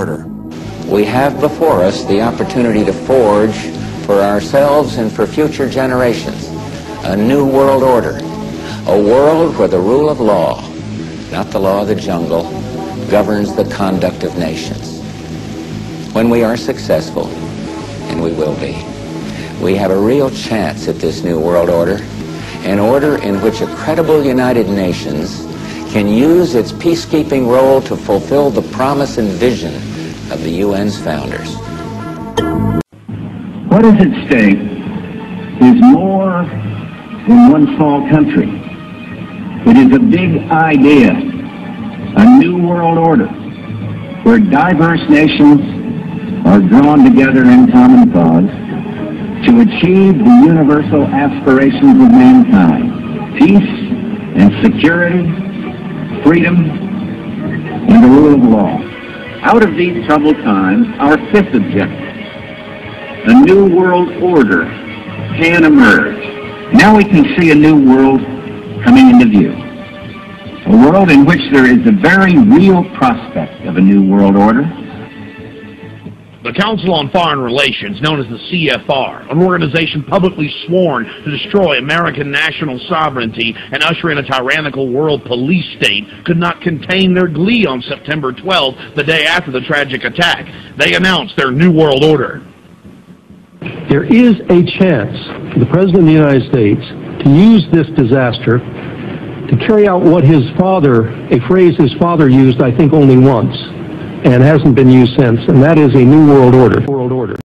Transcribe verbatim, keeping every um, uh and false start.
order. We have before us the opportunity to forge for ourselves and for future generations a new world order, a world where the rule of law, not the law of the jungle, governs the conduct of nations. When we are successful, and we will be, we have a real chance at this new world order, an order in which a credible United Nations can use its peacekeeping role to fulfill the promise and vision of the U N's founders. What is at stake is more than one small country. It is a big idea, a new world order, where diverse nations are drawn together in common cause to achieve the universal aspirations of mankind: peace and security, freedom, and the rule of law. Out of these troubled times, our fifth objective, a new world order, can emerge. Now we can see a new world coming into view. A world in which there is a very real prospect of a new world order. The Council on Foreign Relations, known as the C F R, an organization publicly sworn to destroy American national sovereignty and usher in a tyrannical world police state, could not contain their glee on September twelfth, the day after the tragic attack. They announced their New World Order. There is a chance for the President of the United States to use this disaster to carry out what his father, a phrase his father used, I think, only once, and hasn't been used since, and that is a new world order. World order.